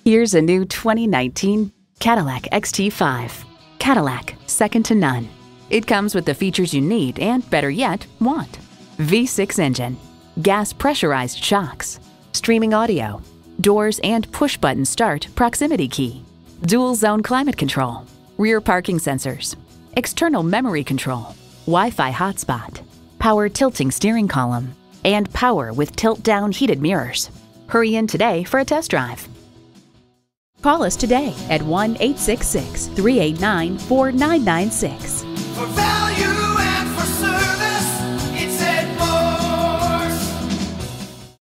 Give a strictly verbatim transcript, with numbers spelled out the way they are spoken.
Here's a new twenty nineteen Cadillac X T five. Cadillac, second to none. It comes with the features you need and, better yet, want. V six engine, gas pressurized shocks, streaming audio, doors and push-button start proximity key, dual zone climate control, rear parking sensors, external memory control, Wi-Fi hotspot, power tilting steering column, and power with tilt-down heated mirrors. Hurry in today for a test drive. Call us today at one eight six six, three eight nine, four nine nine six.